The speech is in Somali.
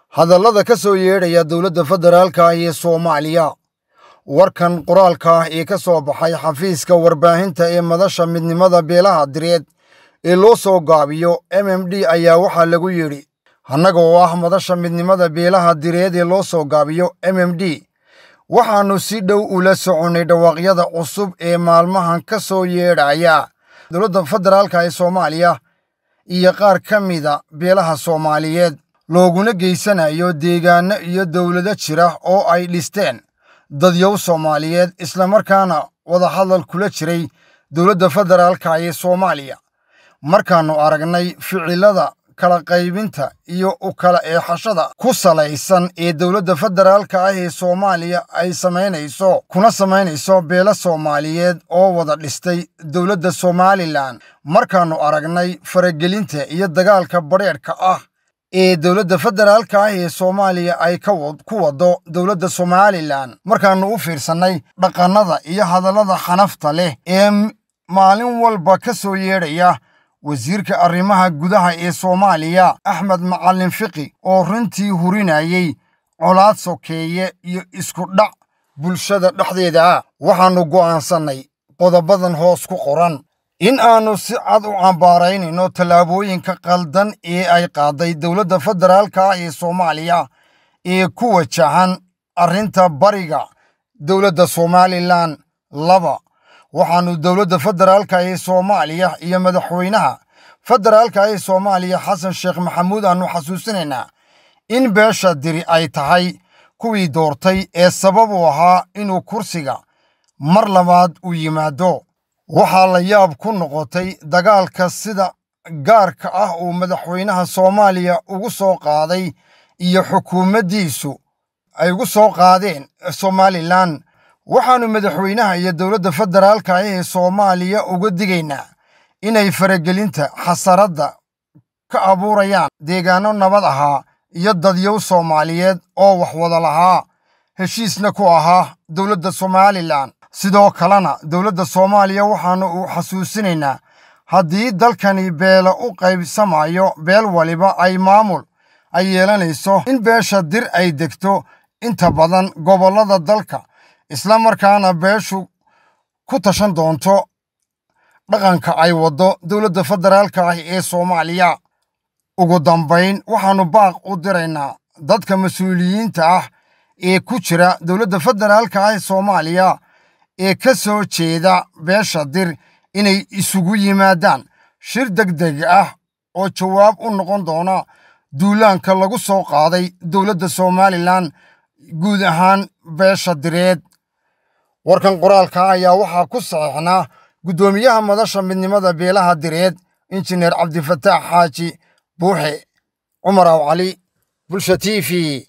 hadallada ka soo yeedhaya dowladda federaalka ee Soomaaliya. Warkan qoraalka ee ka soo baxay xafiiska warbaahinta ee madasha midnimada beelaha direed ee loo soo gaabiyo MMD ayaa waxaa lagu yidhi annaga oo ah madasha midnimada beelaha direed ee loo soo gaabiyo MMD waxaanu si dhow ula soconay dhawaaqyada cusub ee maalmahan ka soo yeedhaya dowladda federaalka ee Soomaaliya iyo qaar ka mida beelaha Soomaaliyeed looguna geysanayo deegaano iyo dowlado jira oo ay dhisteen dadyow Soomaaliyeed isla markaana wada hadal kula jiray dowladda federaalka ee Soomaaliya. Markaanu aragnay ficilada kala qaybinta iyo u kala eexashada ku salaysan ee dowladda federaalka ee Soomaaliya ay samaynayso beela Soomaaliyeed oo wada dhistay dowladda Somaliland. Markaanu aragnay faragelinta iyo dagaalka bareerka ah ee dowladda federaalka ee Soomaaliya ay ku wado dowladda Somaliland. Markaanu u fiirsanay dhaqanada iyo hadallada xanafta leh ee maalin walba ka soo yeedhaya wasiirka arrimaha gudaha ee Soomaaliya Axmed Macalin Fiqi oo runtii hurinayay colaad sokeeye iyo isku dhac bulshada dhexdeeda. Waxaanu go'aansanay qodobadan hoos ku qoran in aanu si cad u cambaaraynayno tallaabooyinka qaldan ee ay qaaday dowladda federaalka ee Soomaaliya ee ku wajahan arrinta bariga dowladda Somaliland. waxaanu dowladda federaalka ee Soomaaliya iyo madaxweynaha federaalka ee Soomaaliya Xasan Sheekh Maxamuud aanu xasuusinaynaa in beesha diri ay tahay kuwii doortay ee sabab u ahaa inuu kursiga mar labaad u yimaado. waxaa la yaab ku noqotay dagaalka sida gaarka ah uu madaxweynaha Soomaaliya ugu soo qaaday iyo xukuumaddiisu ay ugu soo qaadeen Somaliland. waxaanu madaxweynaha iyo dowladda federaalka ee Soomaaliya uga digaynaa inay faragelinta xasarada ka abuurayaan deegaano nabad ahaa iyo dadyow Soomaaliyeed oo wax wada lahaa heshiisna ku ahaa dowladda Somaliland. sidoo kalena dowladda Soomaaliya waxaanu u xasuusinaynaa haddii dalkani beelo u qaybsamayo beel waliba ay maamul ay yeelanayso in beesha dir ay degto inta badan gobollada dalka isla markaana beeshu ku tashan doonto dhaqanka ay wado dowladda federaalka ee Soomaaliya. ugu dambayn waxaanu baaq u diraynaa dadka mas'uuliyiinta ah ee ku jira dowladda federaalka ee Soomaaliya ee ka soo jeeda beesha dir inay isugu yimaadaan shir degdeg ah oo jawaab u noqon doona duulaanka lagu soo qaaday dowladda Somaliland guud ahaan beesha direed. warkan qoraalka ayaa waxaa ku saxiixnaa guddoomiyaha madasha midnimada beelaha direed injineer Cabdifataax Xaaji Buuxe Cumar Cali Bulsha TV.